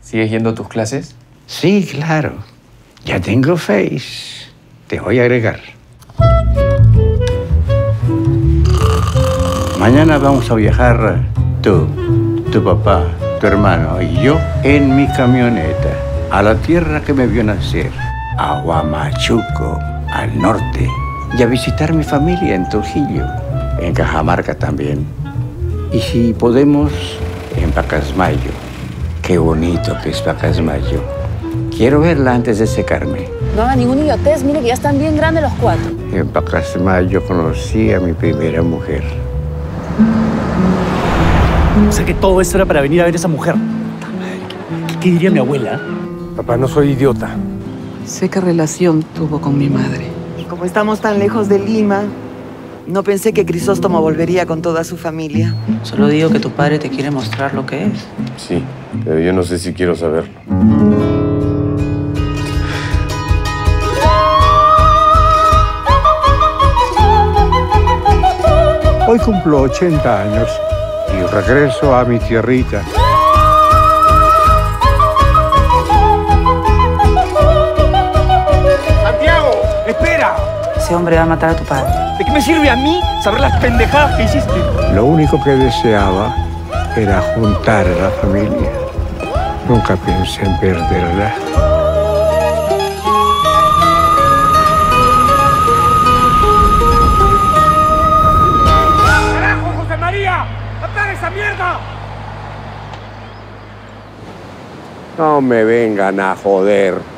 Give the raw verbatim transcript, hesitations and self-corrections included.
¿Sigues yendo a tus clases? Sí, claro. Ya tengo Face. Te voy a agregar. Mañana vamos a viajar tú, tu papá, tu hermano y yo en mi camioneta a la tierra que me vio nacer, a Huamachuco, al norte, y a visitar mi familia en Trujillo, en Cajamarca también. Y si podemos, en Pacasmayo. Qué bonito que es Pacasmayo. Quiero verla antes de secarme. No haga ningún idiotez, mire que ya están bien grandes los cuatro. En Pacasmayo conocí a mi primera mujer. O sea que todo esto era para venir a ver a esa mujer. ¿Qué, qué diría mi abuela? Papá, no soy idiota. Sé qué relación tuvo con mi madre. Y como estamos tan lejos de Lima, no pensé que Crisóstomo volvería con toda su familia. Solo digo que tu padre te quiere mostrar lo que es. Sí, pero yo no sé si quiero saberlo. Hoy cumplo ochenta años y regreso a mi tierrita. ¡Santiago! ¡Espera! Ese hombre va a matar a tu padre. ¿De qué me sirve a mí saber las pendejadas que hiciste? Lo único que deseaba era juntar a la familia. Nunca pensé en perderla. ¡Carajo, José María! ¡Apaga esa mierda! No me vengan a joder.